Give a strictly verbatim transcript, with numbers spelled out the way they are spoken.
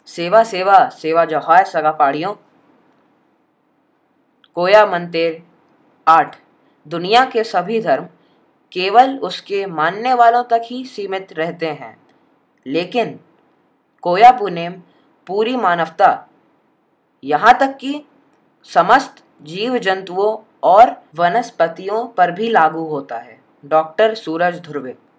सेवा सेवा सेवा जोहार सगा पाड़ियों। कोया मंतेर आठ। दुनिया के सभी धर्म केवल उसके मानने वालों तक ही सीमित रहते हैं, लेकिन कोया पुनेम पूरी मानवता, यहाँ तक कि समस्त जीव जंतुओं और वनस्पतियों पर भी लागू होता है। डॉक्टर सूरज ध्रुवे।